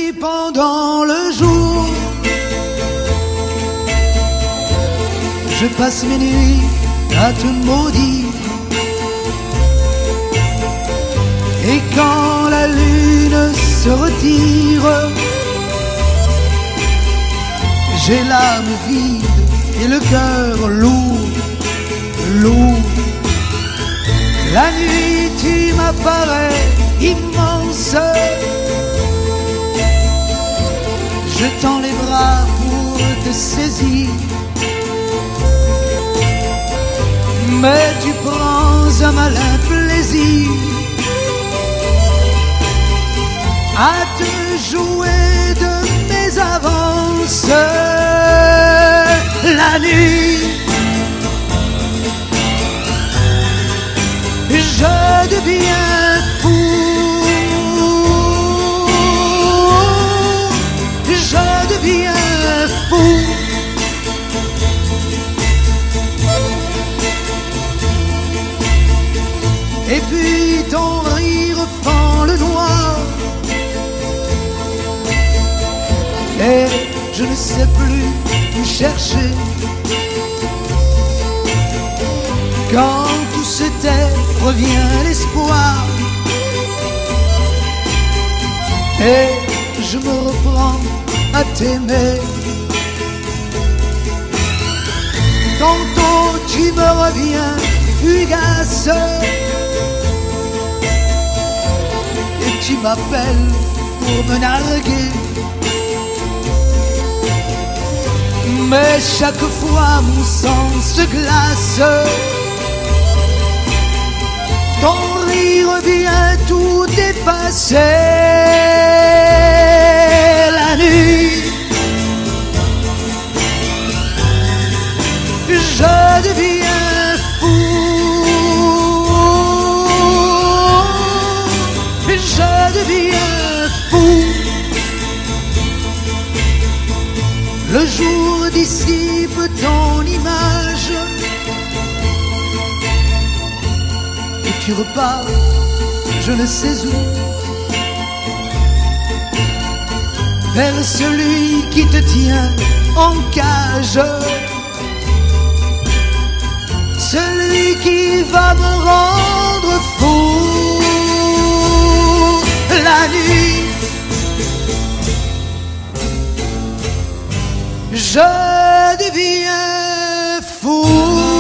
nuit pendant le jour. Je passe mes nuits à te maudire. Et quand la lune se retire, j'ai l'âme vide et le cœur lourd, lourd. La nuit tu m'apparais immense. Je tends les bras pour te saisir, mais tu prends un malin plaisir à te jouer de mes avances. La nuit, je deviens fou. Je deviens fou. Et puis ton rire fend le noir. Et je ne sais plus où chercher. Quand tout se tait, revient l'espoir. Et je me reprends à t'aimer. Tantôt tu me reviens fugace et tu m'appelles pour me narguer. Mais chaque fois mon sang se glace. Ton rire vient tout effacer. La nuit, je deviens fou. Je deviens fou. Le jour dissipe ton image et tu repars, je ne sais où, vers celui qui te tient en cage, celui qui va me rendre fou. La nuit, je deviens fou.